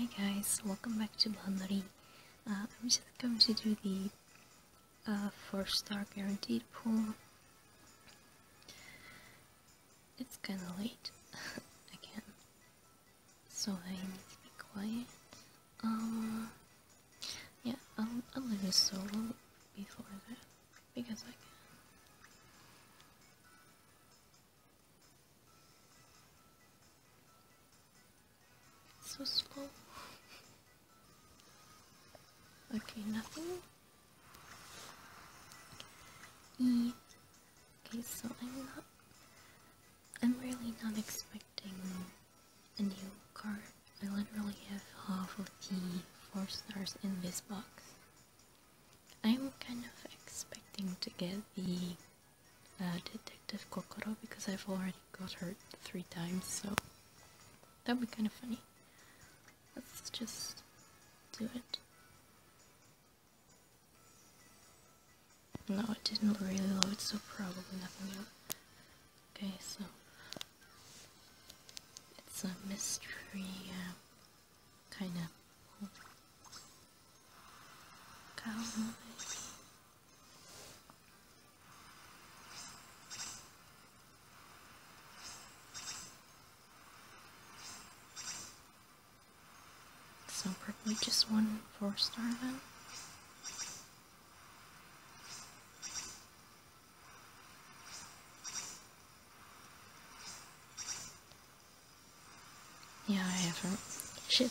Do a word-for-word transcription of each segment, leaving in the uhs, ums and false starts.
Hi guys, welcome back to Blandari. Uh, I'm just going to do the uh, four star guaranteed pool. It's kinda late again, so I need to be quiet. Um, yeah, I'll, I'll leave a solo before that, because I can. It's so slow. Okay, nothing. E. Okay, so I'm not. I'm really not expecting a new card. I literally have half of the four stars in this box. I'm kind of expecting to get the uh, Detective Kokoro because I've already got her three times, so that would be kind of funny. Let's just do it. No, it didn't really load, so probably nothing new. Okay, so it's a mystery uh, kind of cowboy. So probably just one four star then. Yeah, I have her. Shit.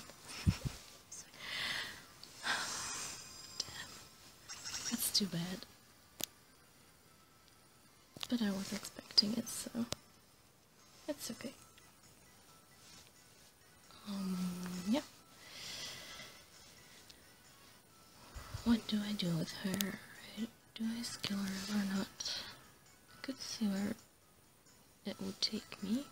Damn. That's too bad. But I was expecting it, so it's okay. Um, yeah. What do I do with her? Do I skill her or not? I could see where it would take me.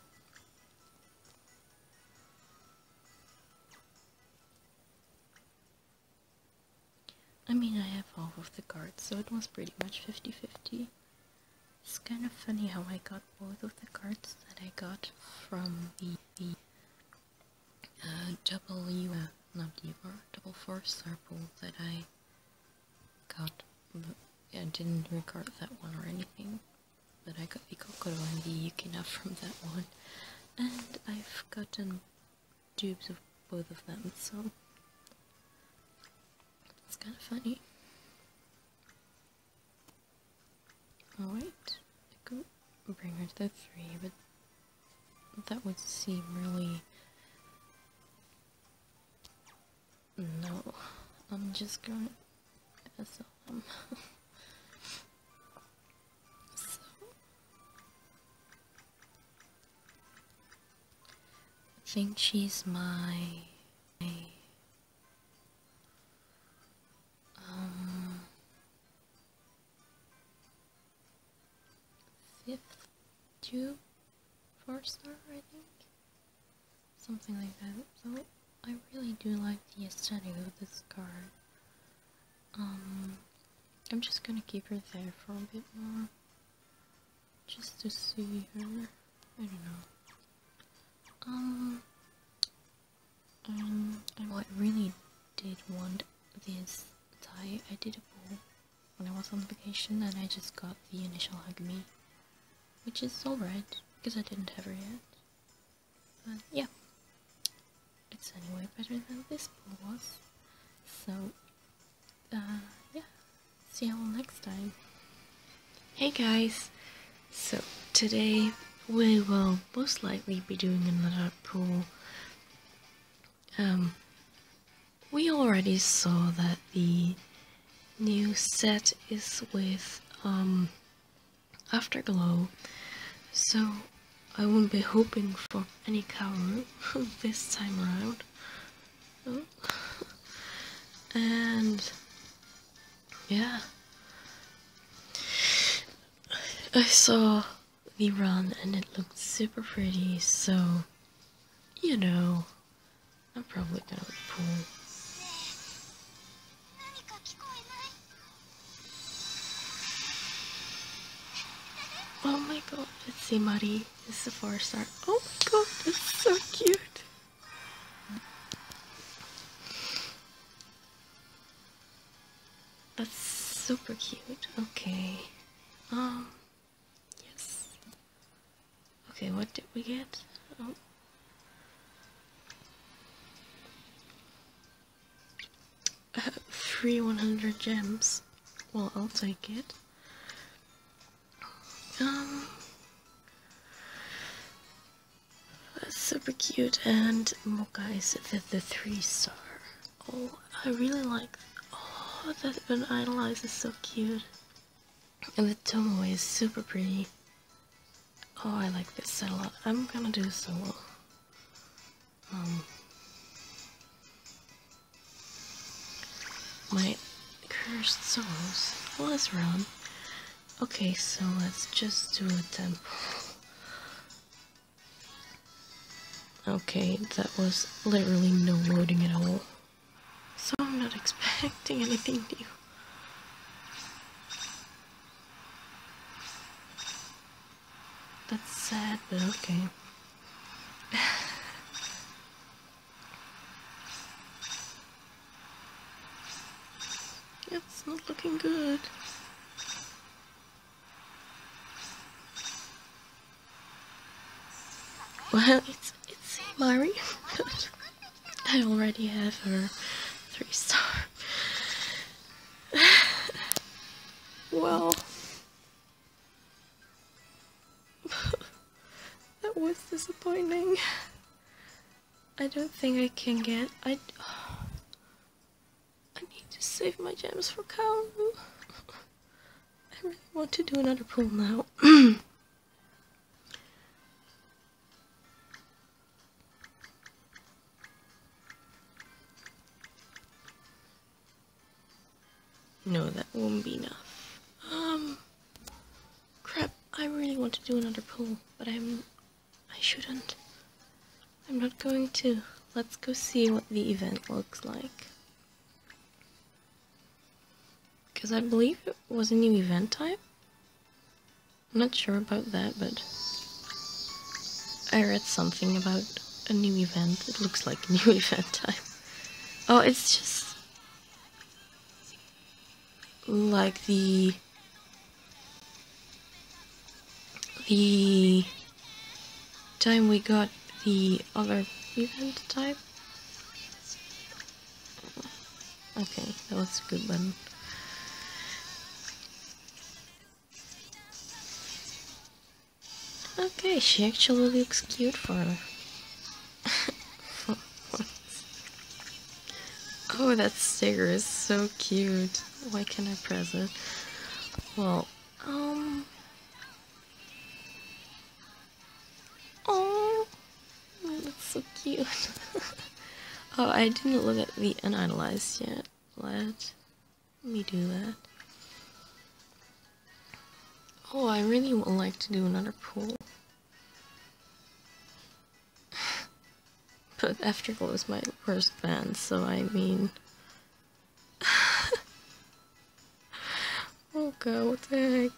I mean, I have all of the cards, so it was pretty much fifty fifty. It's kind of funny how I got both of the cards that I got from the, the uh, W, uh, not W, double four star pool that I got. But I didn't record that one or anything, but I got the Kokoro and the Yukina from that one, and I've gotten dupes of both of them, so it's kind of funny. Oh wait, I could bring her to the three, but that would seem really... No, I'm just gonna S L M. So, I think she's my... Um... fifth two four star, I think, something like that. So I really do like the aesthetic of this card. Um, I'm just gonna keep her there for a bit more, just to see her. I don't know. Um, um, and what I really did want this tie. I did a pool when I was on vacation, and I just got the initial Hug Me, which is alright, because I didn't have her yet. But yeah, it's anyway better than this pool was. So, uh, yeah, see you all next time. Hey guys! So, today we will most likely be doing another pool. Um, we already saw that the new set is with, um, Afterglow, so I won't be hoping for any Kaoru this time around. Oh. And yeah, I saw the run and it looked super pretty, so you know, I'm probably gonna pull. Oh my god, it's Imari. It's a four star. Oh my god, it's so cute. That's super cute. Okay. Um, yes. Okay, what did we get? Oh. Uh, free one hundred gems. Well, I'll take it. Um, that's super cute. And Mocha is the, the three star. Oh, I really like. Oh, that Unidolize is so cute. And the Tomoe is super pretty. Oh, I like this set a lot. I'm gonna do a solo. Um, my cursed souls was run. Okay, so let's just do a temple. Okay, that was literally no loading at all. So I'm not expecting anything new. That's sad, but okay. It's not looking good. Well, it's it's Mari, but I already have her three star. Well, that was disappointing. I don't think I can get. I. I need to save my gems for Kaoru. I really want to do another pull now. No, that won't be enough. Um, crap. I really want to do another pull, but I'm. I shouldn't. I'm not going to. Let's go see what the event looks like. Because I believe it was a new event type. I'm not sure about that, but I read something about a new event. It looks like a new event type. Oh, it's just like the the time we got the other event type. Okay, that was a good one. Okay, she actually looks cute for her. Oh, that sticker is so cute. Why can't I press it? Well, um... Oh, that's so cute. Oh, I didn't look at the Unidolized yet. Let me do that. Oh, I really would like to do another pull. But Afterglow is my worst band, so I mean... Oh god, what the heck?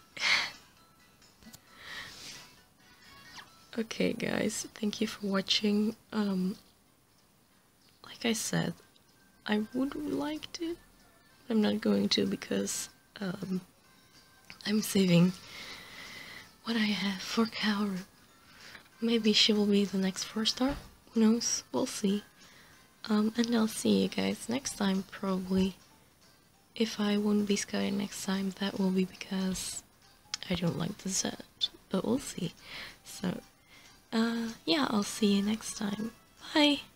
Okay guys, thank you for watching. Um, like I said, I would like to, but I'm not going to because um, I'm saving what I have for Kaoru. Maybe she will be the next four star, who knows, we'll see. Um, and I'll see you guys next time probably. If I won't be Sky next time, that will be because I don't like the set, but we'll see. So, uh, yeah, I'll see you next time. Bye!